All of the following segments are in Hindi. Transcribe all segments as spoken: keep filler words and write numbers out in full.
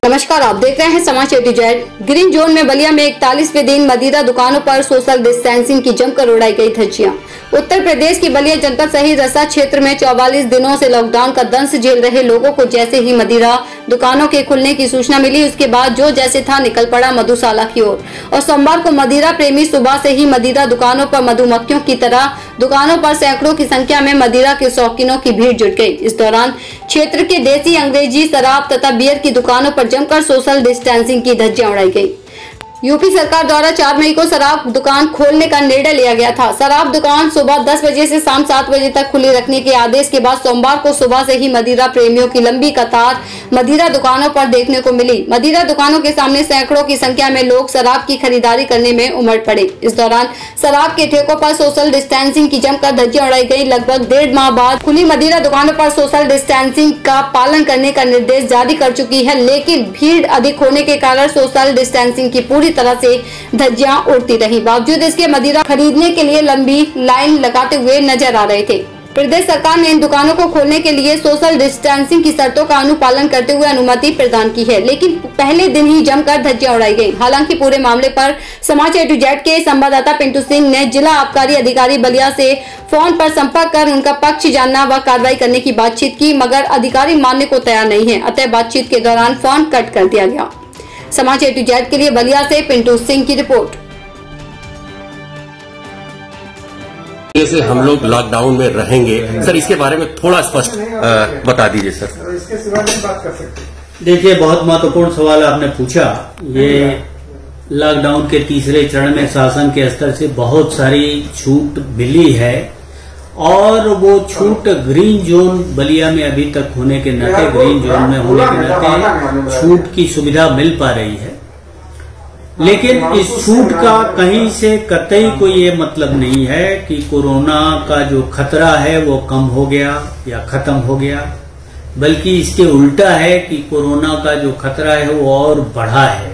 नमस्कार, आप देख रहे हैं समाचार A to Z. Green zone में बलिया में इकतालीसवें दिन मदिरा दुकानों पर सोशल डिस्टेंसिंग की जमकर उड़ाई गई धज्जियां। उत्तर प्रदेश की बलिया जनपद सहित रसा क्षेत्र में चौवालीस दिनों से लॉकडाउन का दंश झेल रहे लोगों को जैसे ही मदिरा दुकानों के खुलने की सूचना मिली, उसके बाद जो जैसे था निकल पड़ा मधुशाला की ओर। और सोमवार को मदिरा प्रेमी सुबह से ही मदिरा दुकानों पर मधुमक्खियों की तरह दुकानों पर सैकड़ों की संख्या में मदिरा के शौकीनों की भीड़ जुट गई। इस दौरान क्षेत्र के देसी, अंग्रेजी शराब तथा बियर की दुकानों पर जमकर सोशल डिस्टेंसिंग की धज्जियां उड़ाई गई। यूपी सरकार द्वारा चार मई को शराब दुकान खोलने का निर्णय लिया गया था। शराब दुकान सुबह दस बजे से शाम सात बजे तक खुली रखने के आदेश के बाद सोमवार को सुबह से ही मदिरा प्रेमियों की लंबी कतार मदिरा दुकानों पर देखने को मिली। मदिरा दुकानों के सामने सैकड़ों की संख्या में लोग शराब की खरीदारी करने में उमड़ पड़े। इस दौरान शराब के ठेकों पर सोशल डिस्टेंसिंग की जमकर धज्जियां उड़ाई गई। लगभग डेढ़ माह बाद खुली मदिरा दुकानों पर सोशल डिस्टेंसिंग का पालन करने का निर्देश जारी कर चुकी है, लेकिन भीड़ अधिक होने के कारण सोशल डिस्टेंसिंग की पूरी तरह से धज्जियां उड़ती रही। बावजूद इसके मदिरा खरीदने के लिए लंबी लाइन लगाते हुए नजर आ रहे थे। प्रदेश सरकार ने इन दुकानों को खोलने के लिए सोशल डिस्टेंसिंग की शर्तों का अनुपालन करते हुए अनुमति प्रदान की है, लेकिन पहले दिन ही जमकर धज्जियां उड़ाई गई। हालांकि पूरे मामले पर समाचार ए टू जेड के संवाददाता पिंटू सिंह ने जिला आबकारी अधिकारी बलिया से फोन पर संपर्क कर उनका पक्ष जानना व कार्रवाई करने की बातचीत की, मगर अधिकारी मानने को तैयार नहीं है। अतः बातचीत के दौरान फोन कट कर दिया गया। समाचार ए टू जेड के लिए बलिया से पिंटू सिंह की रिपोर्ट। जैसे हम लोग लॉकडाउन में रहेंगे सर, इसके बारे में थोड़ा स्पष्ट बता दीजिए सर। इसके सिवा नहीं बात कर सकते। देखिए, बहुत महत्वपूर्ण सवाल आपने पूछा। ये लॉकडाउन के तीसरे चरण में शासन के स्तर से बहुत सारी छूट मिली है और वो छूट ग्रीन जोन बलिया में अभी तक होने के नाते, ग्रीन जोन में होने के नाते छूट की सुविधा मिल पा रही है। लेकिन इस छूट का कहीं से कतई कोई ये मतलब नहीं है कि कोरोना का जो खतरा है वो कम हो गया या खत्म हो गया, बल्कि इसके उल्टा है कि कोरोना का जो खतरा है वो और बढ़ा है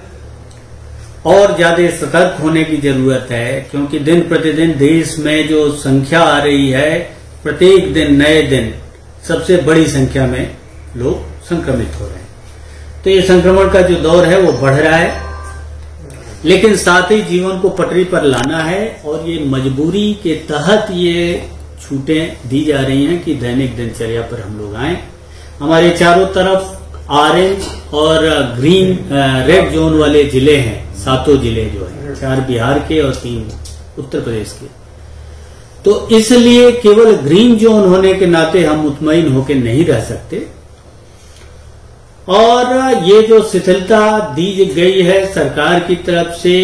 और ज्यादा सतर्क होने की जरूरत है, क्योंकि दिन प्रतिदिन देश में जो संख्या आ रही है, प्रत्येक दिन नए दिन सबसे बड़ी संख्या में लोग संक्रमित हो रहे हैं। तो ये संक्रमण का जो दौर है वो बढ़ रहा है, लेकिन साथ ही जीवन को पटरी पर लाना है और ये मजबूरी के तहत ये छूटें दी जा रही हैं कि दैनिक दिनचर्या पर हम लोग आए। हमारे चारों तरफ ऑरेंज और ग्रीन रेड जोन वाले जिले हैं, सातों जिले जो है, चार बिहार के और तीन उत्तर प्रदेश के। तो इसलिए केवल ग्रीन जोन होने के नाते हम मुतमईन होकर नहीं रह सकते और ये जो शिथिलता दी गई है सरकार की तरफ से,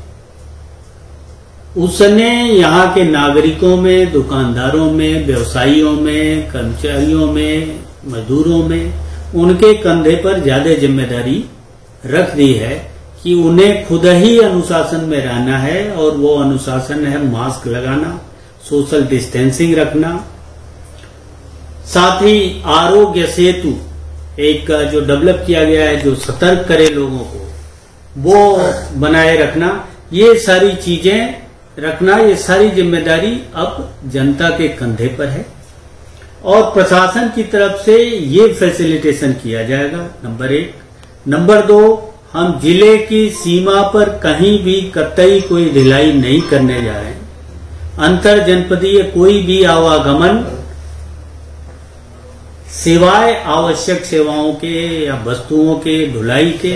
उसने यहाँ के नागरिकों में, दुकानदारों में, व्यवसायियों में, कर्मचारियों में, मजदूरों में, उनके कंधे पर ज्यादा जिम्मेदारी रख दी है कि उन्हें खुद ही अनुशासन में रहना है और वो अनुशासन है मास्क लगाना, सोशल डिस्टेंसिंग रखना, साथ ही आरोग्य सेतु एक जो डेवलप किया गया है जो सतर्क करे लोगों को, वो बनाए रखना। ये सारी चीजें रखना, ये सारी जिम्मेदारी अब जनता के कंधे पर है और प्रशासन की तरफ से ये फैसिलिटेशन किया जाएगा, नंबर एक। नंबर दो, हम जिले की सीमा पर कहीं भी कतई कोई ढिलाई नहीं करने जा रहे हैं। अंतर जनपदीय कोई भी आवागमन सिवाय आवश्यक सेवाओं के या वस्तुओं के ढुलाई के,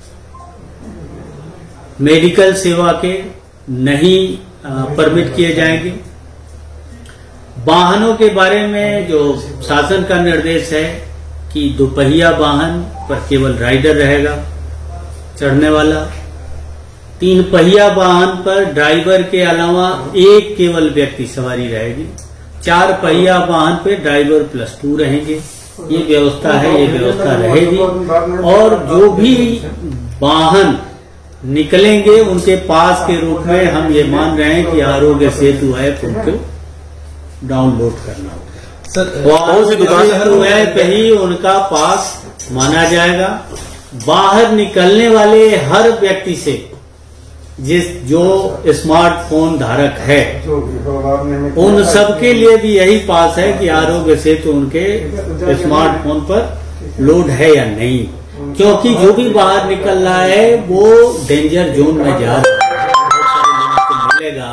मेडिकल सेवा के नहीं परमिट किए जाएंगे। वाहनों के बारे में जो शासन का निर्देश है कि दोपहिया वाहन पर केवल राइडर रहेगा, चढ़ने वाला। तीन पहिया वाहन पर ड्राइवर के अलावा एक केवल व्यक्ति सवारी रहेगी। चार पहिया वाहन पे ड्राइवर प्लस टू रहेंगे। ये व्यवस्था है, ये व्यवस्था रहेगी और जो भी वाहन निकलेंगे उनके पास के रूप में हम ये मान रहे हैं कि आरोग्य सेतु ऐप उनको डाउनलोड करना होगा। कौन सी दुकान ऐप ही उनका पास माना जाएगा। बाहर निकलने वाले हर व्यक्ति से जिस जो स्मार्टफोन धारक है उन सबके लिए भी यही पास है कि आरोग्य सेतु उनके स्मार्टफोन पर लोड है या नहीं। क्योंकि जो भी बाहर निकल रहा है वो डेंजर जोन में जा रहा है, बहुत सारे लोगों को मिलेगा।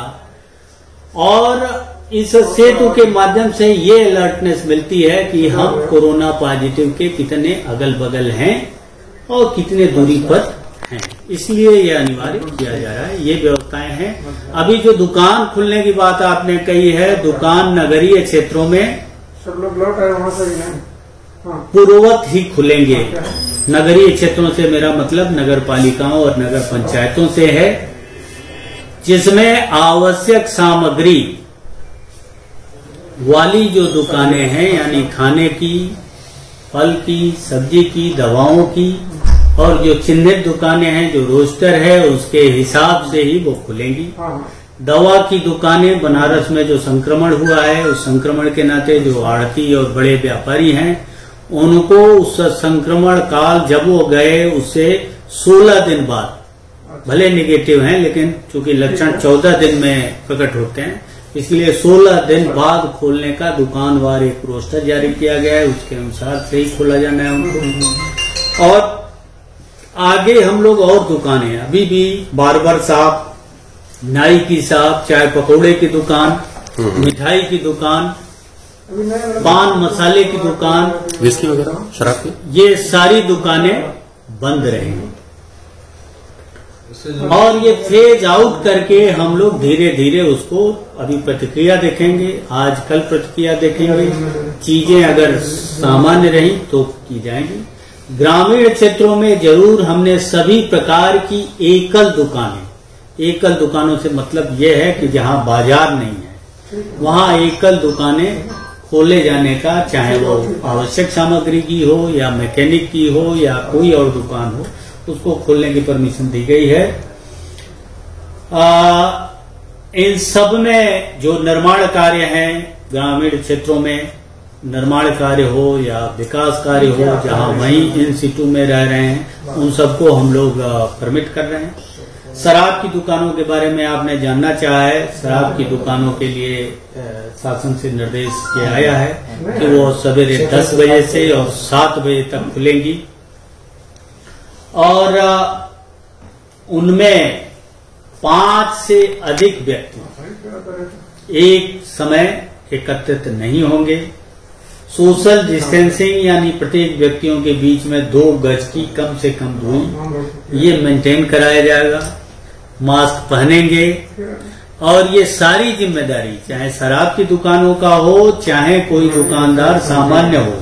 और इस सेतु के माध्यम से ये अलर्टनेस मिलती है कि हम कोरोना पॉजिटिव के कितने अगल बगल हैं और कितने दूरी पर हैं, इसलिए ये अनिवार्य किया जा रहा है। ये व्यवस्थाएं हैं। अभी जो दुकान खुलने की बात आपने कही है, दुकान नगरीय क्षेत्रों में सब लोग लौट आए वहां से ही हैं। हाँ। पूर्ववत ही खुलेंगे। नगरीय क्षेत्रों से मेरा मतलब नगर पालिकाओं और नगर पंचायतों से है, जिसमें आवश्यक सामग्री वाली जो दुकानें हैं, यानी खाने की, फल की, सब्जी की, दवाओं की, और जो चिन्हित दुकानें हैं, जो रोस्टर है उसके हिसाब से ही वो खुलेंगी। दवा की दुकानें, बनारस में जो संक्रमण हुआ है उस संक्रमण के नाते जो आड़ती और बड़े व्यापारी हैं उनको उस संक्रमण काल जब वो गए उससे सोलह दिन बाद, भले निगेटिव हैं लेकिन चूंकि लक्षण चौदह दिन में प्रकट होते हैं, इसलिए सोलह दिन बाद खोलने का दुकानवार एक रोस्टर जारी किया गया है, उसके अनुसार से ही खोला जाना है उनको। और आगे हम लोग और दुकानें, अभी भी बार्बर शॉप, नाई की शॉप, चाय पकौड़े की दुकान, मिठाई की दुकान, पान मसाले की दुकान, विस्की वगैरह, शराब की, ये सारी दुकानें बंद रहेंगी। और ये फेज आउट करके हम लोग धीरे धीरे उसको, अभी प्रतिक्रिया देखेंगे, आज कल प्रतिक्रिया देखेंगे, चीजें अगर सामान्य रही तो की जाएंगी। ग्रामीण क्षेत्रों में जरूर हमने सभी प्रकार की एकल दुकानें, एकल दुकानों से मतलब यह है कि जहां बाजार नहीं है वहां एकल दुकानें खोले जाने का, चाहे वो आवश्यक सामग्री की हो या मैकेनिक की हो या कोई और दुकान हो, उसको खोलने की परमिशन दी गई है। आ, इन सब में जो निर्माण कार्य हैं, ग्रामीण क्षेत्रों में निर्माण कार्य हो या विकास कार्य हो, जहां वहीं इन सिटू में रह रहे हैं, उन सबको हम लोग परमिट कर रहे हैं। शराब की दुकानों के बारे में आपने जानना चाहा है। शराब की दुकानों के लिए शासन से निर्देश किया गया है कि वो सवेरे दस बजे से और सात बजे तक खुलेंगी, और उनमें पांच से अधिक व्यक्ति एक समय एकत्रित नहीं होंगे। सोशल डिस्टेंसिंग यानी प्रत्येक व्यक्तियों के बीच में दो गज की कम से कम दूरी ये मेंटेन कराया जाएगा। मास्क पहनेंगे, और ये सारी जिम्मेदारी चाहे शराब की दुकानों का हो चाहे कोई दुकानदार सामान्य हो,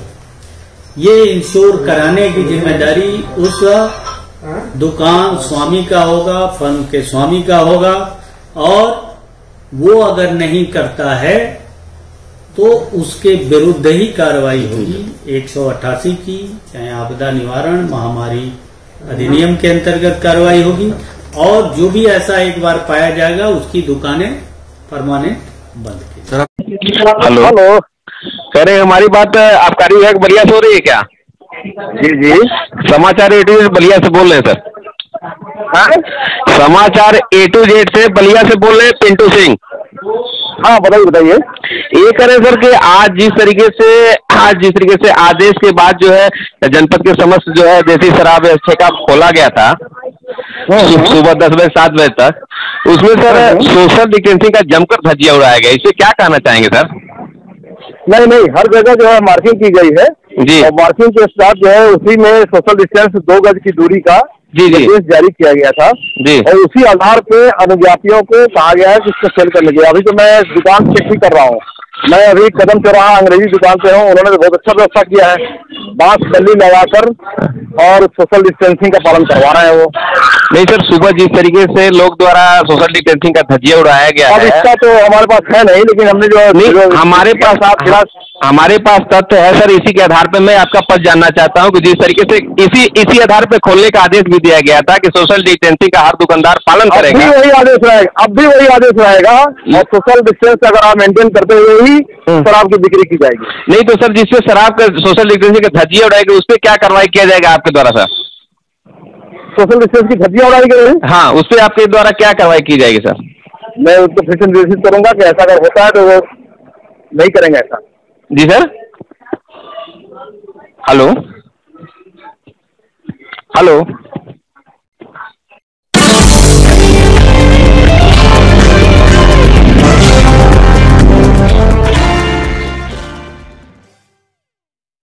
ये इंश्योर कराने की जिम्मेदारी उस दुकान स्वामी का होगा, फर्म के स्वामी का होगा, और वो अगर नहीं करता है तो उसके विरुद्ध ही कार्रवाई होगी। एक सौ अट्ठासी की, चाहे आपदा निवारण महामारी अधिनियम के अंतर्गत कार्रवाई होगी, और जो भी ऐसा एक बार पाया जाएगा उसकी दुकानें परमानेंट बंद की। हेलो हेलो, कह रहे हमारी बात आबकारी विभाग बलिया से हो रही है क्या? जी जी, समाचार ए टू जेड बलिया से बोल रहे हैं सर। हाँ? समाचार ए टू जेड से बलिया से बोल रहे हैं, पिंटू सिंह। हाँ बताइए बताइए। ये कह रहे सर कि आज जिस तरीके से आज जिस तरीके से आदेश के बाद जो है जनपद के समस्त जो है देसी शराब ठेका खोला गया था सुबह दस बजे सात बजे तक, उसमें सर सोशल डिस्टेंसिंग का जमकर धज्जिया उड़ाया गया, इसे क्या कहना चाहेंगे सर? नहीं नहीं, हर जगह जो है मार्किंग की गई है जी, और मार्किंग के साथ जो है उसी में सोशल डिस्टेंस दो गज की दूरी का जी जी जारी किया गया था जी, और उसी आधार पे अनुज्ञातियों को कहा गया है कि इसको सेल करने के लिए। अभी तो मैं दुकान चेक भी कर रहा हूँ, मैं अभी कदम चौराहा अंग्रेजी दुकान पे हूँ, उन्होंने तो बहुत अच्छा व्यवस्था किया है, बांस बल्ली लगाकर और सोशल डिस्टेंसिंग का पालन करवा रहे हैं वो। नहीं सर, सुबह जिस तरीके से लोग द्वारा सोशल डिस्टेंसिंग का धज्जिया उड़ाया गया अब है, इसका तो हमारे पास है नहीं, लेकिन हमने जो नहीं हमारे पास आप हमारे पास तथ्य है सर। इसी के आधार पर मैं आपका पद जानना चाहता हूं कि जिस तरीके से इसी इसी आधार पर खोलने का आदेश भी दिया गया था कि सोशल डिस्टेंसिंग का हर दुकानदार पालन करेगा। अब भी वही आदेश रहेगा, अब भी वही आदेश रहेगा, और सोशल डिस्टेंस अगर आप मेंटेन करते हुए ही शराब की बिक्री की जाएगी। नहीं तो सर, जिसपे शराब का सोशल डिस्टेंसिंग का धज्जिया उड़ाएगा उस पर क्या कार्रवाई किया जाएगा आपके द्वारा सर? सोशल डिस्टेंस की धज्जिया उड़ाई गई, हाँ, उस पर आपके द्वारा क्या कार्रवाई की जाएगी सर? मैं उसको फिर से निर्देशित करूंगा कि ऐसा अगर होता है तो वो नहीं करेंगे ऐसा। जी सर, हेलो हेलो।